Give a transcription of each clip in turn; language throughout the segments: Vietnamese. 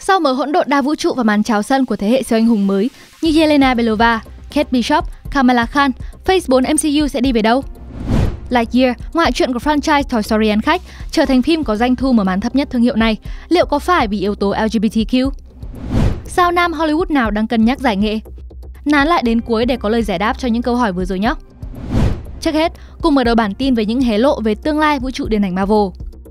Sau mở hỗn độn đa vũ trụ và màn chào sân của thế hệ siêu anh hùng mới như Yelena Belova, Kate Bishop, Kamala Khan, Phase 4 MCU sẽ đi về đâu? Lightyear, ngoại truyện của franchise Toy Story ăn khách, trở thành phim có doanh thu mở màn thấp nhất thương hiệu này, liệu có phải vì yếu tố LGBTQ? Sao nam Hollywood nào đang cân nhắc giải nghệ? Nán lại đến cuối để có lời giải đáp cho những câu hỏi vừa rồi nhé. Trước hết, cùng mở đầu bản tin với những hé lộ về tương lai vũ trụ điện ảnh Marvel.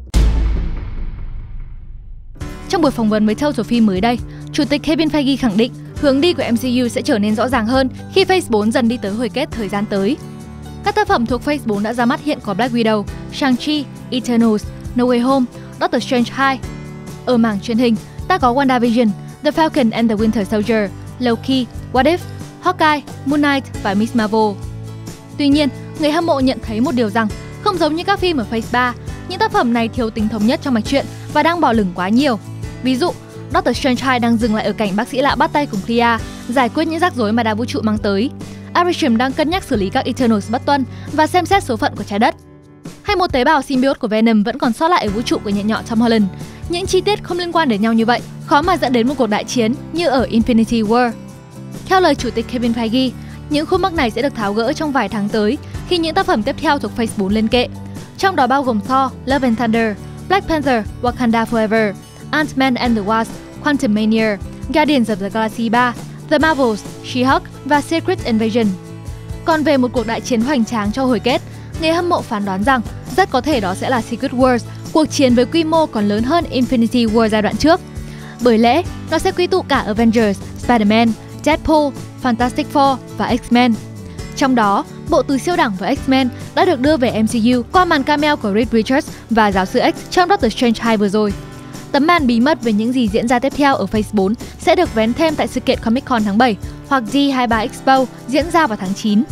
Trong buổi phỏng vấn với Total Film mới đây, Chủ tịch Kevin Feige khẳng định hướng đi của MCU sẽ trở nên rõ ràng hơn khi Phase 4 dần đi tới hồi kết thời gian tới. Các tác phẩm thuộc Phase 4 đã ra mắt hiện có Black Widow, Shang-Chi, Eternals, No Way Home, Doctor Strange 2. Ở mảng truyền hình, ta có WandaVision, The Falcon and the Winter Soldier, Loki, What If, Hawkeye, Moon Knight và Miss Marvel. Tuy nhiên, người hâm mộ nhận thấy một điều rằng, không giống như các phim ở Phase 3, những tác phẩm này thiếu tính thống nhất trong mạch truyện và đang bỏ lửng quá nhiều. Ví dụ, Doctor Strange 2 đang dừng lại ở cảnh bác sĩ lạ bắt tay cùng Clea, giải quyết những rắc rối mà đa vũ trụ mang tới. Arishem đang cân nhắc xử lý các Eternals bất tuân và xem xét số phận của trái đất. Hay một tế bào symbiote của Venom vẫn còn sót lại ở vũ trụ của nhện nhọ Tom Holland. Những chi tiết không liên quan đến nhau như vậy, khó mà dẫn đến một cuộc đại chiến như ở Infinity War. Theo lời Chủ tịch Kevin Feige, những khúc mắc này sẽ được tháo gỡ trong vài tháng tới khi những tác phẩm tiếp theo thuộc Phase 4 lên kệ. Trong đó bao gồm Thor, Love and Thunder, Black Panther, Wakanda Forever, Ant-Man and the Wasp, Quantumania, Guardians of the Galaxy 3, The Marvels, She-Hulk và Secret Invasion. Còn về một cuộc đại chiến hoành tráng cho hồi kết, người hâm mộ phán đoán rằng rất có thể đó sẽ là Secret Wars, cuộc chiến với quy mô còn lớn hơn Infinity War giai đoạn trước. Bởi lẽ, nó sẽ quy tụ cả Avengers, Spider-Man, Deadpool, Fantastic Four và X-Men. Trong đó, bộ tứ siêu đẳng với X-Men đã được đưa về MCU qua màn cameo của Reed Richards và Giáo sư X trong Doctor Strange 2 vừa rồi. Tấm màn bí mật về những gì diễn ra tiếp theo ở Phase 4 sẽ được vén thêm tại sự kiện Comic Con tháng 7 hoặc D23 Expo diễn ra vào tháng 9.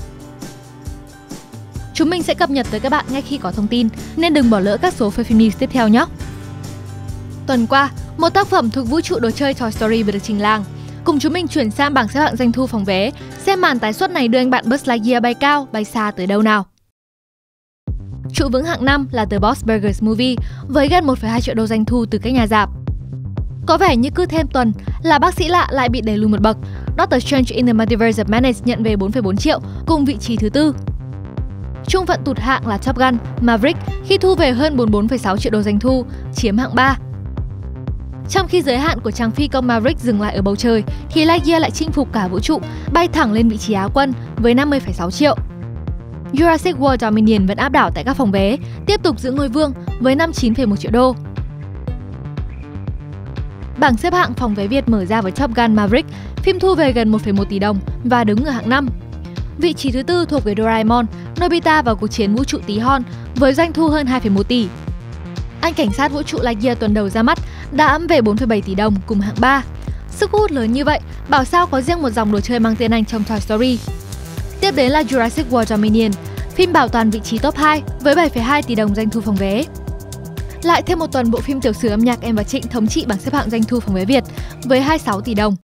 Chúng mình sẽ cập nhật tới các bạn ngay khi có thông tin, nên đừng bỏ lỡ các số Phim News tiếp theo nhé! Tuần qua, một tác phẩm thuộc vũ trụ đồ chơi Toy Story vừa được trình làng. Cùng chúng mình chuyển sang bảng xếp hạng doanh thu phòng vé, xem màn tái xuất này đưa anh bạn Buzz Lightyear bay cao, bay xa tới đâu nào. Trụ vững hạng 5 là The Bob's Burgers Movie với gần 1,2 triệu đô doanh thu từ các nhà rạp. Có vẻ như cứ thêm tuần là bác sĩ lạ lại bị đẩy lùi một bậc. Doctor Strange in the Multiverse of Madness nhận về 4,4 triệu cùng vị trí thứ tư. Trung phận tụt hạng là Top Gun Maverick khi thu về hơn 44,6 triệu đô doanh thu, chiếm hạng 3. Trong khi giới hạn của chàng phi công Maverick dừng lại ở bầu trời, thì Lightyear lại chinh phục cả vũ trụ, bay thẳng lên vị trí Á quân với 50,6 triệu. Jurassic World Dominion vẫn áp đảo tại các phòng vé, tiếp tục giữ ngôi vương với 59,1 triệu đô. Bảng xếp hạng phòng vé Việt mở ra với Top Gun Maverick, phim thu về gần 1,1 tỷ đồng và đứng ở hạng 5. Vị trí thứ tư thuộc về Doraemon, Nobita vào cuộc chiến vũ trụ tí hon với doanh thu hơn 2,1 tỷ. Anh cảnh sát vũ trụ Lightyear tuần đầu ra mắt đã ẵm về 4,7 tỷ đồng cùng hạng 3. Sức hút lớn như vậy, bảo sao có riêng một dòng đồ chơi mang tên anh trong Toy Story. Tiếp đến là Jurassic World Dominion, phim bảo toàn vị trí top 2 với 7,2 tỷ đồng doanh thu phòng vé. Lại thêm một tuần bộ phim tiểu sử âm nhạc Em và Trịnh thống trị bảng xếp hạng doanh thu phòng vé Việt với 26 tỷ đồng.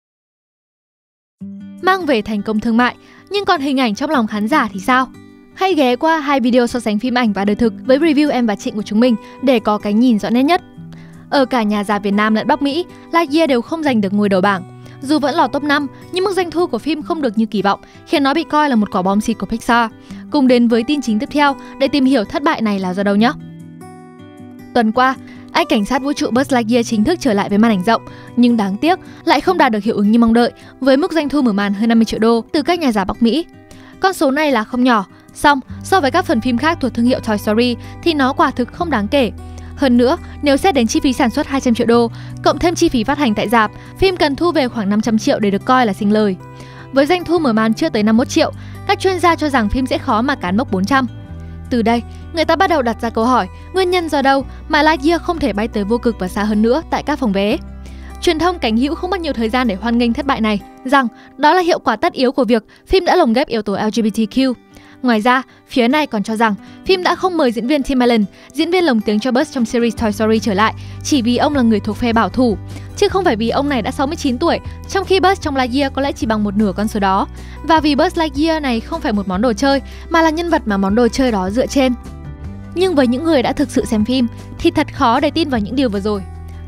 Mang về thành công thương mại, nhưng còn hình ảnh trong lòng khán giả thì sao? Hãy ghé qua hai video so sánh phim ảnh và đời thực với review Em và Trịnh của chúng mình để có cái nhìn rõ nét nhất. Ở cả nhà rạp Việt Nam lẫn Bắc Mỹ, Lightyear đều không giành được ngôi đầu bảng. Dù vẫn lọt top 5, nhưng mức doanh thu của phim không được như kỳ vọng, khiến nó bị coi là một quả bom xịt của Pixar. Cùng đến với tin chính tiếp theo để tìm hiểu thất bại này là do đâu nhé. Tuần qua, anh cảnh sát vũ trụ Buzz Lightyear chính thức trở lại với màn ảnh rộng, nhưng đáng tiếc lại không đạt được hiệu ứng như mong đợi, với mức doanh thu mở màn hơn 50 triệu đô từ các nhà rạp Bắc Mỹ. Con số này là không nhỏ, song so với các phần phim khác thuộc thương hiệu Toy Story thì nó quả thực không đáng kể. Hơn nữa, nếu xét đến chi phí sản xuất 200 triệu đô, cộng thêm chi phí phát hành tại rạp, phim cần thu về khoảng 500 triệu để được coi là sinh lời. Với doanh thu mở màn chưa tới 51 triệu, các chuyên gia cho rằng phim sẽ khó mà cán mốc 400. Từ đây, người ta bắt đầu đặt ra câu hỏi, nguyên nhân do đâu mà Lightyear không thể bay tới vô cực và xa hơn nữa tại các phòng vé. Truyền thông cánh hữu không mất nhiều thời gian để hoan nghênh thất bại này, rằng đó là hiệu quả tất yếu của việc phim đã lồng ghép yếu tố LGBTQ. Ngoài ra, phía này còn cho rằng phim đã không mời diễn viên Tim Allen, diễn viên lồng tiếng cho Buzz trong series Toy Story trở lại, chỉ vì ông là người thuộc phe bảo thủ, chứ không phải vì ông này đã 69 tuổi, trong khi Buzz trong Lightyear có lẽ chỉ bằng một nửa con số đó. Và vì Buzz Lightyear này không phải một món đồ chơi, mà là nhân vật mà món đồ chơi đó dựa trên. Nhưng với những người đã thực sự xem phim, thì thật khó để tin vào những điều vừa rồi.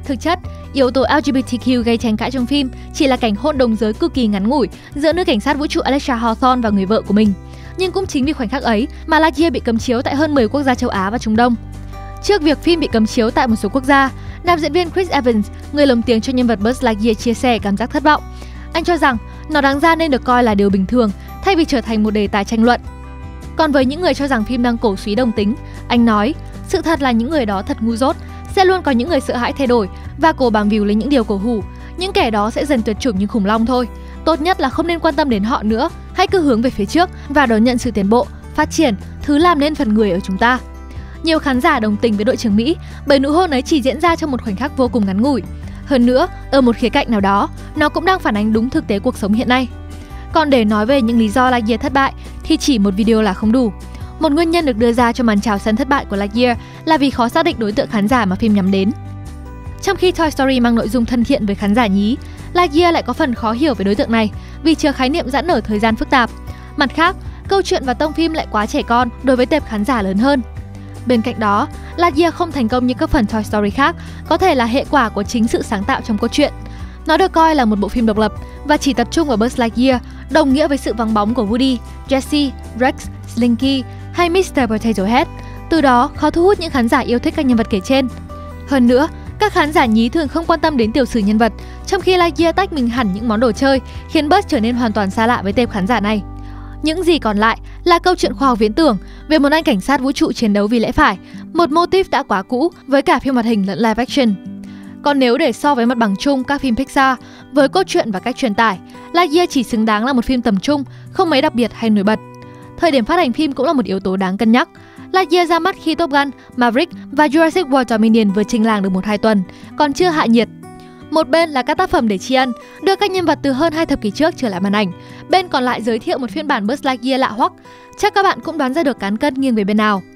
Thực chất, yếu tố LGBTQ gây tranh cãi trong phim chỉ là cảnh hôn đồng giới cực kỳ ngắn ngủi giữa nữ cảnh sát vũ trụ Alexa Hawthorne và người vợ của mình. Nhưng cũng chính vì khoảnh khắc ấy mà Lightyear bị cấm chiếu tại hơn 10 quốc gia châu Á và Trung Đông. Trước việc phim bị cấm chiếu tại một số quốc gia, nam diễn viên Chris Evans, người lồng tiếng cho nhân vật Buzz Lightyear chia sẻ cảm giác thất vọng. Anh cho rằng nó đáng ra nên được coi là điều bình thường thay vì trở thành một đề tài tranh luận. Còn với những người cho rằng phim đang cổ súy đồng tính, anh nói, sự thật là những người đó thật ngu dốt, sẽ luôn có những người sợ hãi thay đổi và cố bám víu lấy những điều cổ hủ. Những kẻ đó sẽ dần tuyệt chủng như khủng long thôi. Tốt nhất là không nên quan tâm đến họ nữa, hãy cứ hướng về phía trước và đón nhận sự tiến bộ, phát triển, thứ làm nên phần người ở chúng ta. Nhiều khán giả đồng tình với đội trưởng Mỹ bởi nụ hôn ấy chỉ diễn ra trong một khoảnh khắc vô cùng ngắn ngủi. Hơn nữa, ở một khía cạnh nào đó, nó cũng đang phản ánh đúng thực tế cuộc sống hiện nay. Còn để nói về những lý do Lightyear thất bại thì chỉ một video là không đủ. Một nguyên nhân được đưa ra cho màn chào sân thất bại của Lightyear là vì khó xác định đối tượng khán giả mà phim nhắm đến. Trong khi Toy Story mang nội dung thân thiện với khán giả nhí, Lightyear lại có phần khó hiểu về đối tượng này vì chứa khái niệm giãn nở thời gian phức tạp. Mặt khác, câu chuyện và tông phim lại quá trẻ con đối với tệp khán giả lớn hơn. Bên cạnh đó, Lightyear không thành công như các phần Toy Story khác, có thể là hệ quả của chính sự sáng tạo trong câu chuyện. Nó được coi là một bộ phim độc lập và chỉ tập trung vào Buzz Lightyear, đồng nghĩa với sự vắng bóng của Woody, Jessie, Rex, Slinky hay Mr. Potato Head. Từ đó, khó thu hút những khán giả yêu thích các nhân vật kể trên. Hơn nữa, các khán giả nhí thường không quan tâm đến tiểu sử nhân vật, trong khi Lightyear tách mình hẳn những món đồ chơi, khiến Buzz trở nên hoàn toàn xa lạ với tệp khán giả này. Những gì còn lại là câu chuyện khoa học viễn tưởng về một anh cảnh sát vũ trụ chiến đấu vì lẽ phải, một mô típ đã quá cũ với cả phim hoạt hình lẫn live action. Còn nếu để so với mặt bằng chung các phim Pixar với cốt truyện và cách truyền tải, Lightyear chỉ xứng đáng là một phim tầm trung, không mấy đặc biệt hay nổi bật. Thời điểm phát hành phim cũng là một yếu tố đáng cân nhắc. Lightyear ra mắt khi Top Gun, Maverick và Jurassic World Dominion vừa trình làng được 1-2 tuần, còn chưa hạ nhiệt. Một bên là các tác phẩm để tri ân, đưa các nhân vật từ hơn 2 thập kỷ trước trở lại màn ảnh. Bên còn lại giới thiệu một phiên bản Buzz Lightyear lạ hoắc. Chắc các bạn cũng đoán ra được cán cân nghiêng về bên nào.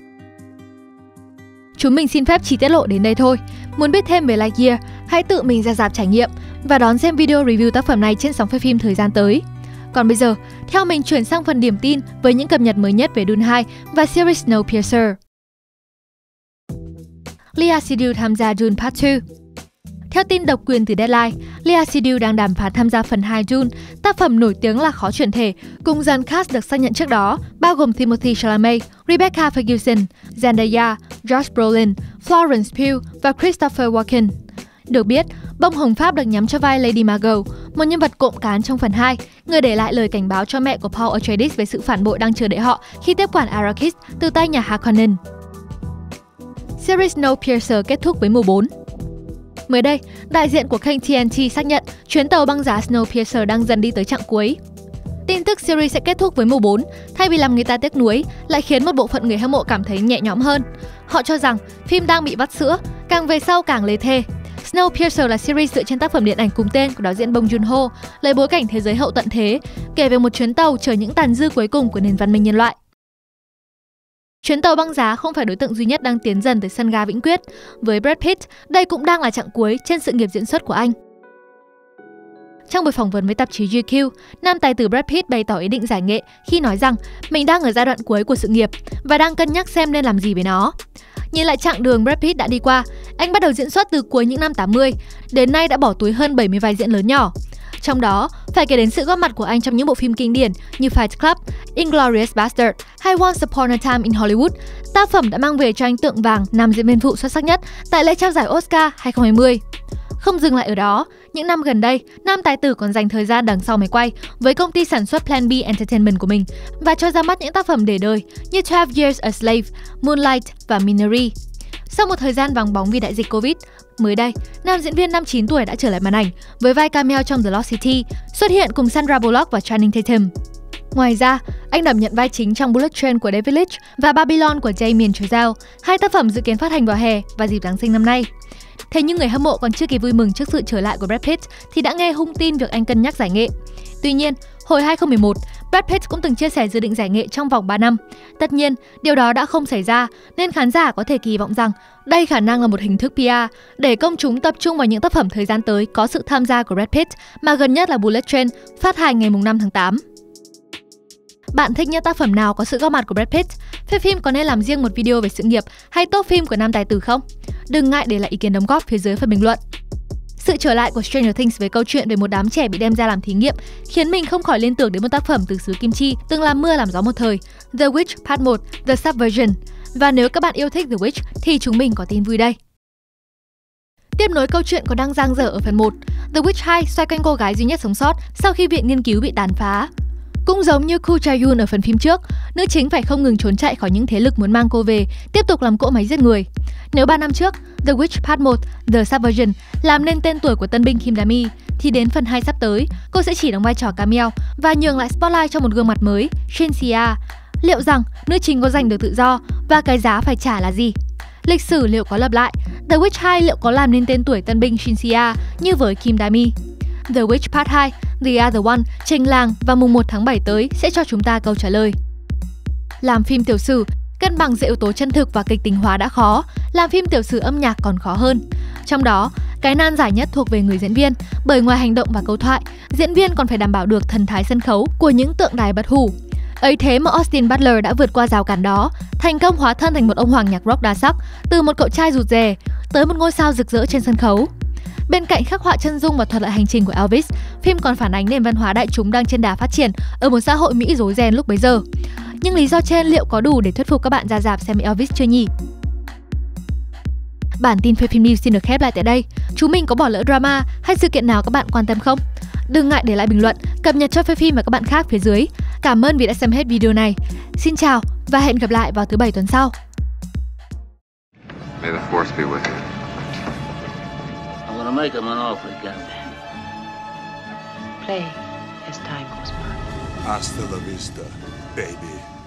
Chúng mình xin phép chỉ tiết lộ đến đây thôi. Muốn biết thêm về Lightyear, hãy tự mình ra rạp trải nghiệm và đón xem video review tác phẩm này trên sóng phim thời gian tới. Còn bây giờ, theo mình chuyển sang phần điểm tin với những cập nhật mới nhất về Dune 2 và series Snowpiercer. Lea Seydoux tham gia Dune Part 2. Theo tin độc quyền từ Deadline, Lea Seydoux đang đàm phán tham gia phần 2 Dune, tác phẩm nổi tiếng là khó chuyển thể, cùng dàn cast được xác nhận trước đó, bao gồm Timothée Chalamet, Rebecca Ferguson, Zendaya, Josh Brolin, Florence Pugh và Christopher Walken. Được biết, bông hồng Pháp được nhắm cho vai Lady Margot, một nhân vật cộm cán trong phần 2, người để lại lời cảnh báo cho mẹ của Paul Atreides về sự phản bội đang chờ đợi họ khi tiếp quản Arrakis từ tay nhà Harkonnen. Series Snowpiercer kết thúc với mùa 4. Mới đây, đại diện của kênh TNT xác nhận chuyến tàu băng giá Snowpiercer đang dần đi tới chặng cuối. Tin tức series sẽ kết thúc với mùa 4, thay vì làm người ta tiếc nuối, lại khiến một bộ phận người hâm mộ cảm thấy nhẹ nhõm hơn. Họ cho rằng phim đang bị vắt sữa, càng về sau càng lê thê. Snowpiercer là series dựa trên tác phẩm điện ảnh cùng tên của đạo diễn Bong Joon-ho, lấy bối cảnh thế giới hậu tận thế, kể về một chuyến tàu chở những tàn dư cuối cùng của nền văn minh nhân loại. Chuyến tàu băng giá không phải đối tượng duy nhất đang tiến dần tới sân ga Vĩnh Quyết. Với Brad Pitt, đây cũng đang là chặng cuối trên sự nghiệp diễn xuất của anh. Trong buổi phỏng vấn với tạp chí GQ, nam tài tử Brad Pitt bày tỏ ý định giải nghệ khi nói rằng mình đang ở giai đoạn cuối của sự nghiệp và đang cân nhắc xem nên làm gì với nó. Nhìn lại chặng đường Brad Pitt đã đi qua, anh bắt đầu diễn xuất từ cuối những năm 80, đến nay đã bỏ túi hơn 70 vai diễn lớn nhỏ. Trong đó, phải kể đến sự góp mặt của anh trong những bộ phim kinh điển như Fight Club, Inglourious Basterds hay Once Upon a Time in Hollywood. Tác phẩm đã mang về cho anh tượng vàng nam diễn viên phụ xuất sắc nhất tại lễ trao giải Oscar 2020. Không dừng lại ở đó, những năm gần đây, nam tài tử còn dành thời gian đằng sau máy quay với công ty sản xuất Plan B Entertainment của mình và cho ra mắt những tác phẩm để đời như 12 Years a Slave, Moonlight và Minari. Sau một thời gian vắng bóng vì đại dịch Covid, mới đây, nam diễn viên 59 tuổi đã trở lại màn ảnh với vai cameo trong The Lost City, xuất hiện cùng Sandra Bullock và Channing Tatum. Ngoài ra, anh đảm nhận vai chính trong Bullet Train của David Leitch và Babylon của Damien Chazelle, hai tác phẩm dự kiến phát hành vào hè và dịp Giáng sinh năm nay. Thế nhưng người hâm mộ còn chưa kịp vui mừng trước sự trở lại của Brad Pitt thì đã nghe hung tin việc anh cân nhắc giải nghệ. Tuy nhiên, hồi 2011, Brad Pitt cũng từng chia sẻ dự định giải nghệ trong vòng 3 năm. Tất nhiên, điều đó đã không xảy ra, nên khán giả có thể kỳ vọng rằng đây khả năng là một hình thức PR để công chúng tập trung vào những tác phẩm thời gian tới có sự tham gia của Brad Pitt, mà gần nhất là Bullet Train, phát hành ngày 5 tháng 8. Bạn thích nhất tác phẩm nào có sự góp mặt của Brad Pitt? Phim có nên làm riêng một video về sự nghiệp hay top phim của nam tài tử không? Đừng ngại để lại ý kiến đóng góp phía dưới phần bình luận. Sự trở lại của Stranger Things với câu chuyện về một đám trẻ bị đem ra làm thí nghiệm khiến mình không khỏi liên tưởng đến một tác phẩm từ xứ Kim Chi từng làm mưa làm gió một thời, The Witch Part 1, The Subversion. Và nếu các bạn yêu thích The Witch thì chúng mình có tin vui đây. Tiếp nối câu chuyện còn đang dang dở ở phần 1, The Witch 2 xoay quanh cô gái duy nhất sống sót sau khi viện nghiên cứu bị tàn phá. Cũng giống như Koo Chae-yoon ở phần phim trước, nữ chính phải không ngừng trốn chạy khỏi những thế lực muốn mang cô về, tiếp tục làm cỗ máy giết người. Nếu 3 năm trước, The Witch Part 1, The Subversion làm nên tên tuổi của tân binh Kim Da-mi, thì đến phần 2 sắp tới, cô sẽ chỉ đóng vai trò cameo và nhường lại spotlight cho một gương mặt mới, Shin Si-a. Liệu rằng nữ chính có giành được tự do và cái giá phải trả là gì? Lịch sử liệu có lặp lại? The Witch 2 liệu có làm nên tên tuổi tân binh Shin Si-a như với Kim Da-mi? The Witch Part 2, The Other One, trình làng vào mùng 1 tháng 7 tới sẽ cho chúng ta câu trả lời. Làm phim tiểu sử, cân bằng giữa yếu tố chân thực và kịch tính hóa đã khó, làm phim tiểu sử âm nhạc còn khó hơn. Trong đó, cái nan giải nhất thuộc về người diễn viên, bởi ngoài hành động và câu thoại, diễn viên còn phải đảm bảo được thần thái sân khấu của những tượng đài bất hủ. Ấy thế mà Austin Butler đã vượt qua rào cản đó, thành công hóa thân thành một ông hoàng nhạc rock đa sắc, từ một cậu trai rụt rè tới một ngôi sao rực rỡ trên sân khấu. Bên cạnh khắc họa chân dung và thuật lại hành trình của Elvis, phim còn phản ánh nền văn hóa đại chúng đang trên đà phát triển ở một xã hội Mỹ rối ren lúc bấy giờ. Nhưng lý do trên liệu có đủ để thuyết phục các bạn ra rạp xem Elvis chưa nhỉ? Bản tin phê phim news xin được khép lại tại đây. Chúng mình có bỏ lỡ drama hay sự kiện nào các bạn quan tâm không? Đừng ngại để lại bình luận, cập nhật cho phê phim và các bạn khác phía dưới. Cảm ơn vì đã xem hết video này. Xin chào và hẹn gặp lại vào thứ Bảy tuần sau. May the force be with you. I'm gonna make him an offer again. Play as time goes by. Hasta la vista, baby.